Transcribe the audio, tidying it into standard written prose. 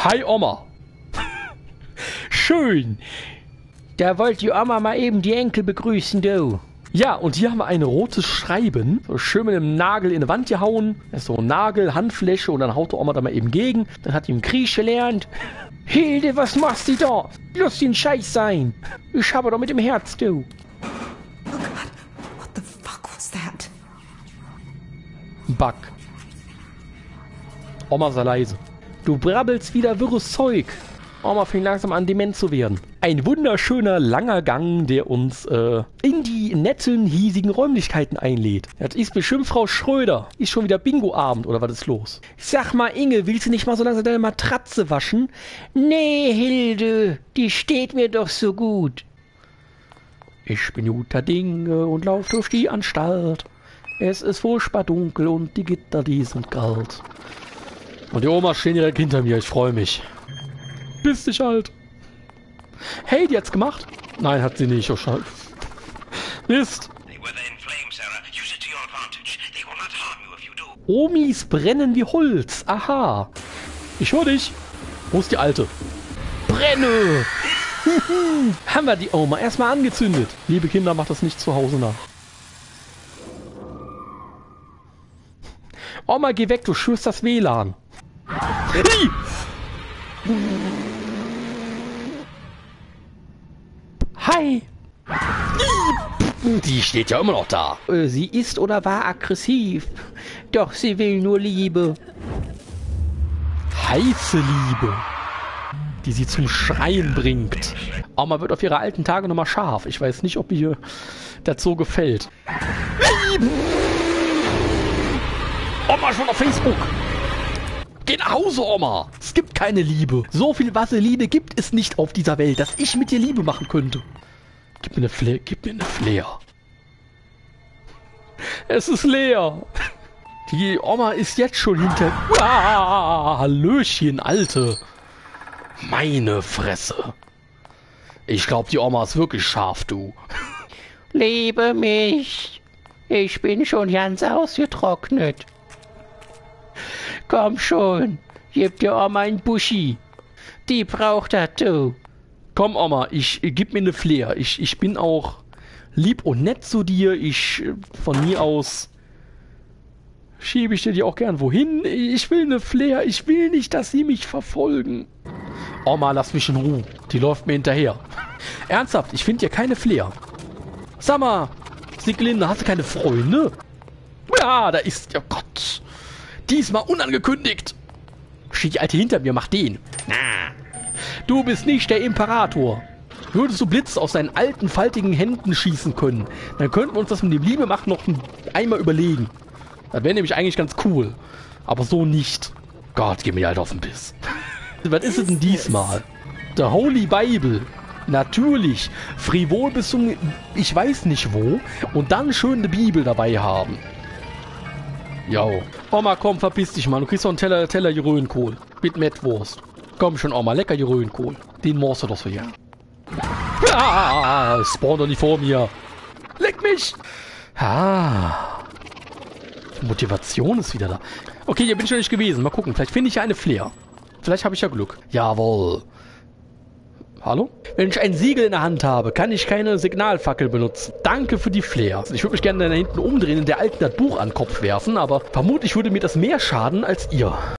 Hi Oma. Schön. Da wollte die Oma mal eben die Enkel begrüßen, du. Ja, und hier haben wir ein rotes Schreiben. So schön mit einem Nagel in die Wand gehauen. Das ist so ein Nagel, Handfläche und dann haut die Oma da mal eben gegen. Dann hat die im Krieg gelernt. Hilde, was machst du da? Lass den Scheiß sein. Ich habe doch mit dem Herz, du. Oh God, what the fuck was that? Bug. Oma sei leise. Du brabbelst wieder wirres Zeug. Oma fängt langsam an, dement zu werden. Ein wunderschöner, langer Gang, der uns in die netten, hiesigen Räumlichkeiten einlädt. Das ist bestimmt Frau Schröder. Ist schon wieder Bingo-Abend, oder was ist los? Sag mal, Inge, willst du nicht mal so langsam deine Matratze waschen? Nee, Hilde, die steht mir doch so gut. Ich bin guter Dinge und lauf durch die Anstalt. Es ist furchtbar dunkel und die Gitter, die sind kalt. Und die Oma stehen direkt hinter mir, ich freue mich. Bist dich halt. Hey, die hat's gemacht? Nein, hat sie nicht. Oh, Scheiße. Mist. Omis brennen wie Holz. Aha. Ich höre dich. Wo ist die Alte? Brenne! Haben wir die Oma erstmal angezündet. Liebe Kinder, macht das nicht zu Hause nach. Oma, geh weg, du schürst das WLAN. Hi! Die steht ja immer noch da. Sie ist oder war aggressiv. Doch sie will nur Liebe. Heiße Liebe. Die sie zum Schreien bringt. Oma wird auf ihre alten Tage nochmal scharf. Ich weiß nicht, ob ihr das so gefällt. Oma schon auf Facebook. Geh nach Hause, Oma. Es gibt keine Liebe. So viel Vaseline gibt es nicht auf dieser Welt, dass ich mit dir Liebe machen könnte. Gib mir eine Flair. Gib mir eine Flair. Es ist leer. Die Oma ist jetzt schon hinter... Ah, Hallöchen, Alte. Meine Fresse. Ich glaube, die Oma ist wirklich scharf, du. Liebe mich. Ich bin schon ganz ausgetrocknet. Komm schon, gib der Oma ein Buschi. Die braucht das, du. Komm, Oma, gib mir eine Flair. Ich bin auch lieb und nett zu dir. Von mir aus schiebe ich dir die auch gern wohin. Ich will eine Flair. Ich will nicht, dass sie mich verfolgen. Oma, lass mich in Ruhe. Die läuft mir hinterher. Ernsthaft, ich finde hier keine Flair. Sag mal, Sieglinde, hast du keine Freunde? Ja, da ist... Oh Gott. Diesmal unangekündigt. Steht die Alte hinter mir, mach den. Du bist nicht der Imperator. Würdest du Blitz aus seinen alten, faltigen Händen schießen können, dann könnten wir uns das mit dem Liebe machen noch einmal überlegen. Das wäre nämlich eigentlich ganz cool. Aber so nicht. Gott, geh mir halt auf den Biss. Was ist es denn diesmal? The Holy Bible. Natürlich. Frivol bis zum... Ich weiß nicht wo. Und dann schön eine Bibel dabei haben. Jo. Oma, komm, verpiss dich mal. Du kriegst doch einen Teller Geröhnkohl. Mit Mettwurst. Komm schon, Oma, lecker Geröhnkohl. Den morst du doch so hier. Ah, spawn doch nicht vor mir. Leck mich! Ah. Die Motivation ist wieder da. Okay, hier bin ich noch nicht gewesen. Mal gucken, vielleicht finde ich ja eine Flair. Vielleicht habe ich ja Glück. Jawohl. Hallo? Wenn ich ein Siegel in der Hand habe, kann ich keine Signalfackel benutzen. Danke für die Flair. Ich würde mich gerne da hinten umdrehen und der Alten das Buch an den Kopf werfen, aber vermutlich würde mir das mehr schaden als ihr.